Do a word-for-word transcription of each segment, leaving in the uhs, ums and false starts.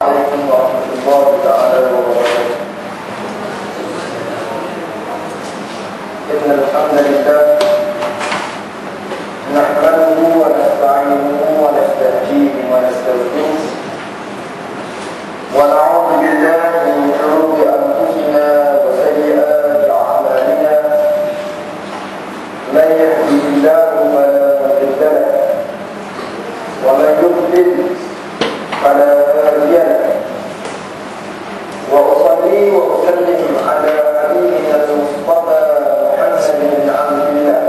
عليكم ورحمة الله تعالى وبركاته. إن الحمد لله نحمده ونستعينه ونستهديه ونستغفره ونعوذ بالله من شرور أنفسنا وسيئات أعمالنا. من يهده الله فلا مضل له ومن يضلل فلا هادي له. وأصلي وأسلم على حبيبنا المصطفى محمد بن عبد الله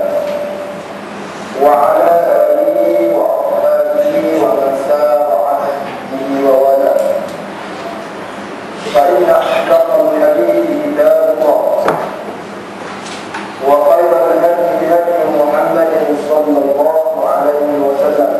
وعلى آله وأصحابه ومن سار على نهجه ووالاه. فإن أصدق الحديث كتاب الله وخير الهدي هدي محمد صلى الله عليه وسلم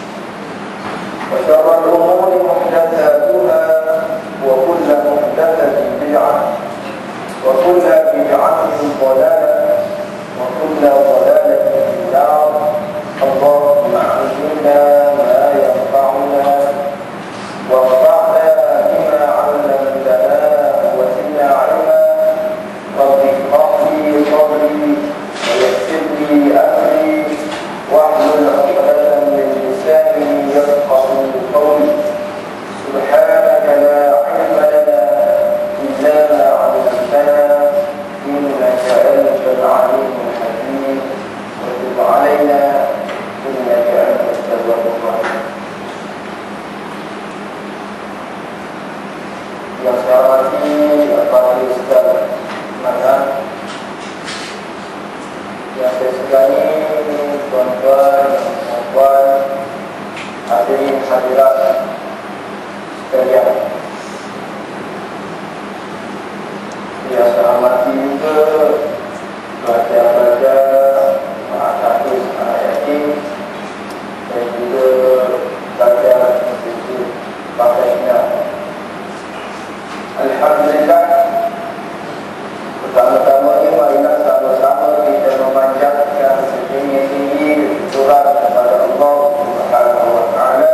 وشر الأمور محدثاتها وكل محدثة بدعة وكل بدعة ضلالة وكل ضلالة في النار. اللهم علمنا ما ينفعنا وانفعنا بما علمتنا وزدنا علما. رب اشرح لي صدري ويسر لي أمري واحلل عقدة من لساني يفقهوا قولي. سبحانك لا علم لنا إلا ما علمتنا إنك أنت العليم الحكيم. وتب علينا إنك أنت التواب الرحيم. Yang saya hormati para ustaz mana yang saya segani, tuan-tuan dan puan, hadirin hadirat sekalian. Yang saya hormati juga pelajar-pelajar Mahasiswa Anak Yatim dan juga pelajar Institut Pakaian. Alhamdulillah, pertama-tama ini marilah sama-sama kita memanjatkan setinggi-tinggi syukur kepada Allah Subhanahu wa taala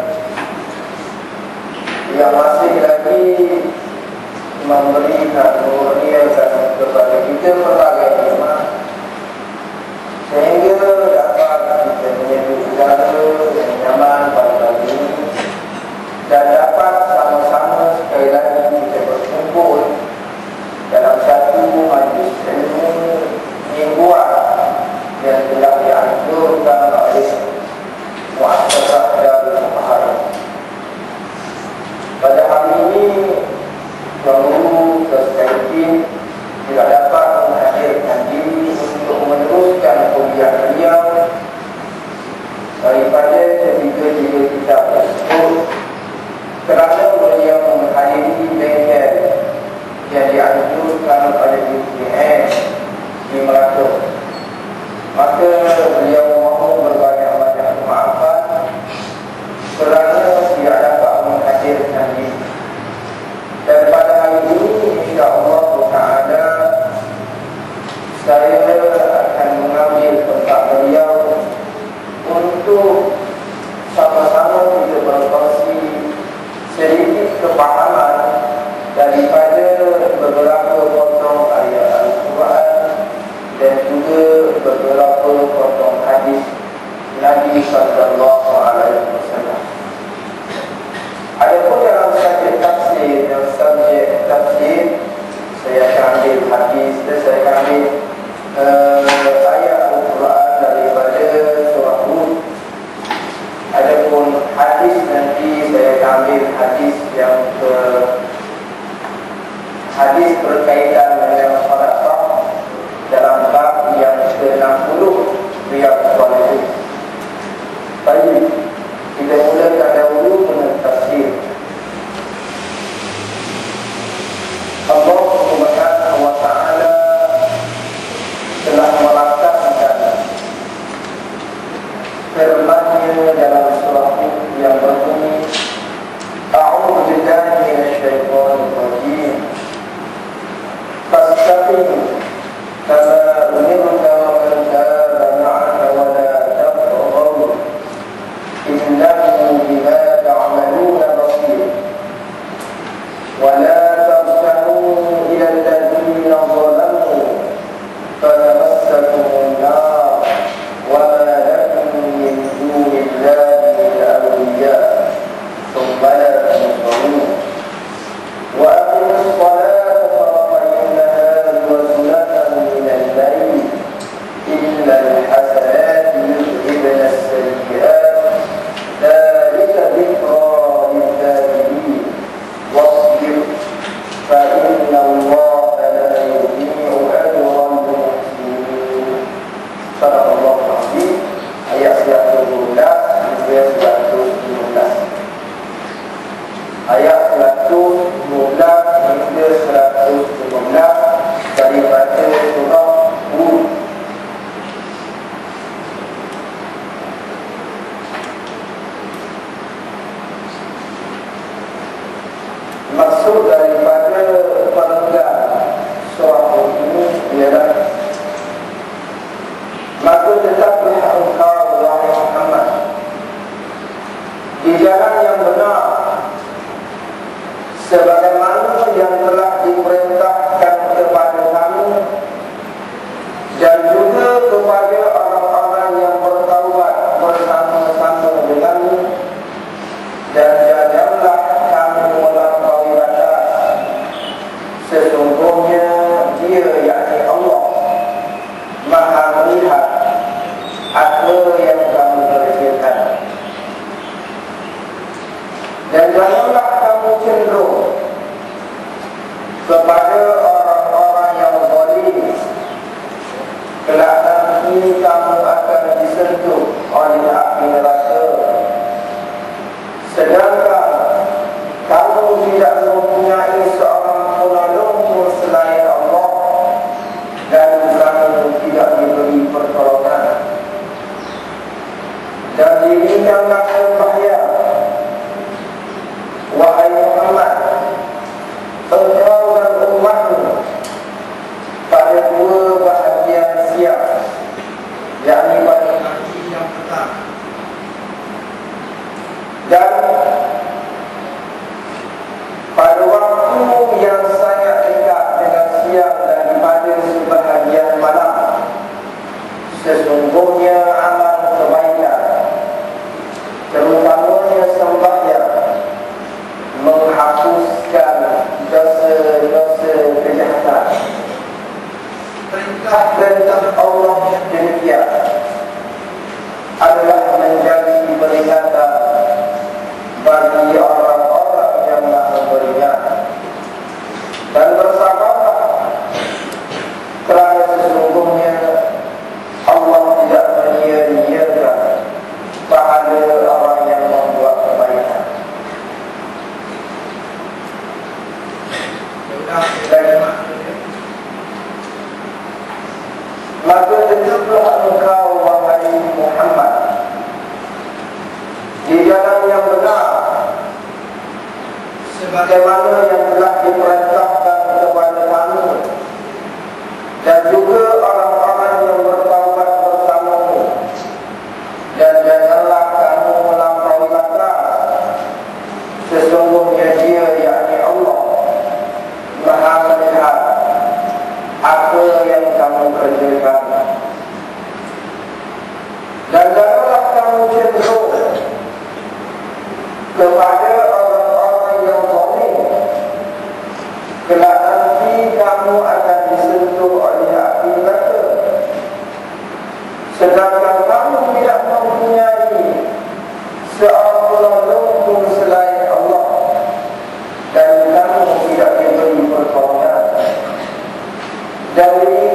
yang masih lagi memberikan kurniakan kepada kita berbagai nikmat sehingga dapat kita menyambut udara yang nyaman pada pagi ini dan dapat sama-sama sekali lagi kita berkumpul dalam satu majlis ilmu mingguan yang telah dianjurkan oleh Muassasah Darul Muharram. Pada hari ini Tuan Guru Terskaitin tidak dapat menghadirkan diri untuk meneruskan kuliah beliau daripada ketiga-tiga kitab tersebut kerana beliau menghadiri bengkel yang dianjurkan oleh U K M di Melaka. Maka beliau mohon berbanyak-banyak maafan kerana tidak dapat menghadirkan diri. Dan pada hari ini insya-Allah Taala saya akan mengambil tempat beliau untuk sama-sama kita berkongsi sedikit kepahaman daripada beberapa potong ayat Al-Quran dan juga beberapa potong hadis Nabi sallallahu alaihi wasallam. Adapun dalam subjek tafsir dan subjek tafsir, saya akan ambil hadis dan saya akan ambil uh, ayat Al-Quran daripada surah Hud. Adapun hadis nanti saya akan ambil hadis yang ke hadis berkaitan dengan sedekah dalam bab yang ke enam puluh Riyadhus Shalihin. Baik, kita mulakan dahulu dengan tafsir. Allah Subhanahu wa taala telah meletakkan firman-Nya dalam surah yang berbunyi A'udzu billahi minasy syaithanir rajim. Fastaqim kama umirta wa man taba ma'aka wa la taqrabu innahu bima ta'maluna basir. ولا تركنوا إلى الذين ظلموا فتمسكوا النار وما لكم من دون الله من أولياء ثم لا تنصرون وأقيموا الصلاة طرفي النهار وزلفا من الليل إن الحسنات يذهبن السيئات ذلك ذكرى للذاكرين واصبر فإن الله لا يضيع أجر المحسنين. صدق الله العظيم. Ayat seratus dua belas hingga seratus lima belas. Ayat seratus dua belas hingga seratus lima belas daripada surah Hud. Maksud daripada penengah surah Hud ini ialah maka tetaplah engkau wahai Muhammad di jalan yang benar sebagaimana yang telah diperintahkan kepada kamu dan juga kepada orang-orang yang bertaubat bersama-sama denganmu, dan janganlah kamu melampaui batas. Sesungguhnya Dia, yakni Allah, Maha melihat apa yang kamu kerjakan. Dan janganlah kamu cenderung kepada orang-orang yang zalim, kelak nanti kamu akan disentuh oleh api neraka, sedangkan kamu tidak mempunyai seorang penolong pun selain Allah, dan kamu tidak diberi pertolongan. Dan dirikanlah sembahyang wahai Muhammad, engkau dan umatmu, pada dua bahagian siang, yakni pada pagi yang petang, dan pada waktu yang sangat dekat dengan siang daripada sebahagian malam. Sesungguhnya amal kebaikan, terutamanya sembahyang, menghapuskan dosa-dosa kejahatan. Perintah Allah demikian adalah menjadi peringatan bagi orang-orang yang mahu beringat. Dan bersabarlah, kerana sesungguhnya Allah tidak menyia-nyiakan pahala orang yang membuat kebaikan. Maka tetaplah engkau wahai Muhammad di jalan yang benar sebagaimana yang telah diperintahkan kepada kamu, dan juga orang-orang yang bertaubat bersamamu, dan janganlah kamu melampaui batas. Sesungguhnya Dia, yakni Allah, Maha melihat apa yang kamu kerjakan. Dan janganlah kamu cenderung kepada orang-orang yang zalim, kelak nanti kamu akan disentuh oleh api neraka, sedangkan kamu tidak mempunyai seorang penolong pun selain Allah, dan kamu tidak diberi pertolongan. Dan